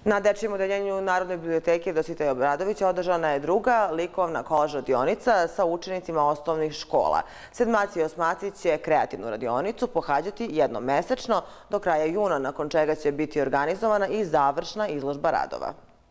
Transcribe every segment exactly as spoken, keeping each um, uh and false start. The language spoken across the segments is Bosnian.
Na dečijem odeljenju Narodne biblioteke Dositeja Obradovića održana je druga likovna kolaž radionica sa učenicima osnovnih škola. Sedmaci i osmaci će kreativnu radionicu pohađati jednom mesečno do kraja juna, nakon čega će biti organizovana i završna izložba radova.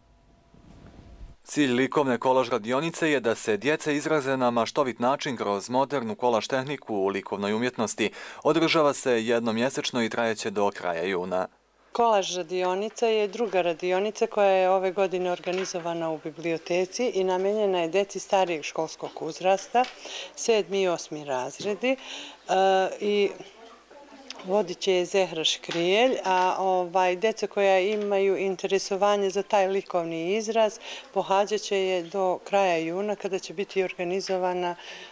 Cilj likovne kolaž radionice je da se djeca izraze na maštovit način kroz modernu kolaž tehniku u likovnoj umjetnosti. Održava se jednomjesečno i trajeće do kraja juna. Kolaž radionica je druga radionica koja je ove godine organizovana u biblioteci i namenjena je deci starijeg školskog uzrasta, sedmi i osmi razredi, i vodit će je Zehra Škrijelj, a ovaj, djeca koja imaju interesovanje za taj likovni izraz pohađat će je do kraja juna kada će biti organizovana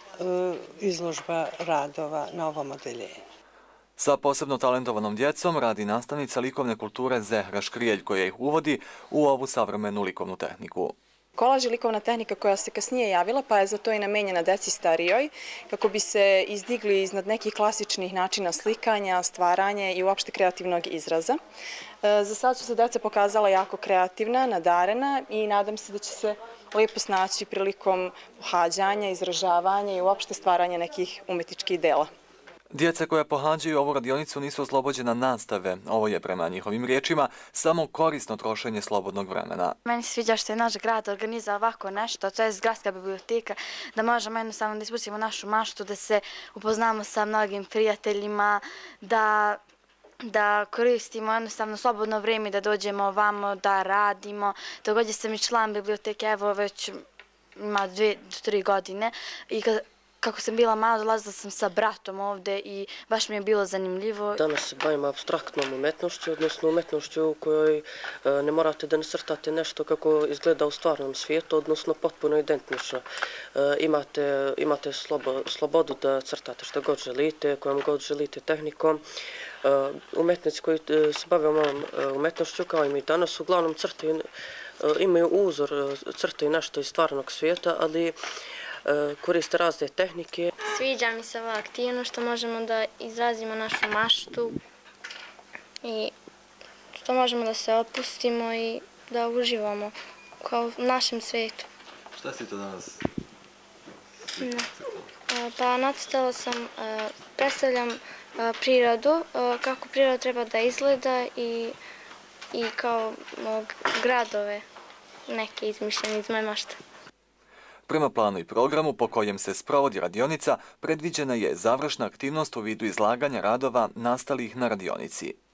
izložba radova na ovom odeljenju. Sa posebno talentovanom djecom radi nastavnica likovne kulture Zehra Škrijelj, koja ih uvodi u ovu savremenu likovnu tehniku. Kolaž je likovna tehnika koja se kasnije javila, pa je za to i namenjena deci starijoj, kako bi se izdigli iznad nekih klasičnih načina slikanja, stvaranja i uopšte kreativnog izraza. Za sad su se deca pokazala jako kreativna, nadarena i nadam se da će se lijepo snaći prilikom pohađanja, izražavanja i uopšte stvaranja nekih umetničkih dela. Djeca koja pohađaju ovu radionicu nisu oslobođena nastave. Ovo je, prema njihovim riječima, samo korisno trošenje slobodnog vremena. Meni se sviđa što je naš grad organizuje ovako nešto, to je gradska biblioteka, da možemo jednostavno da ispustimo našu maštu, da se upoznamo sa mnogim prijateljima, da da koristimo jednostavno slobodno vrijeme, da dođemo ovamo, da radimo. Također sam i član biblioteke, evo već ima dvije do tri godine i kako sam bila mala, dolazila sam sa bratom ovde i baš mi je bilo zanimljivo. Danas se bavimo apstraktnom umetnošću, odnosno umetnošću u kojoj ne morate da nasrtate nešto kako izgleda u stvarnom svijetu, odnosno potpuno identično. Imate, imate slobodu da crtate što god želite, kojom god želite tehnikom. Umetnici koji se bave ovom umetnošću, kao i mi danas, uglavnom crtaju, imaju uzor, crtaju nešto iz stvarnog svijeta, ali koriste razne tehnike. Sviđa mi se ova aktivnost što možemo da izrazimo našu maštu i što možemo da se opustimo i da uživamo kao u našem svijetu. Šta si to danas? Pa nacrtala sam, predstavljam prirodu, kako priroda treba da izgleda i, i kao gradove neke izmišljene iz moje mašte. Prema planu i programu po kojem se sprovodi radionica, predviđena je završna aktivnost u vidu izlaganja radova nastalih na radionici.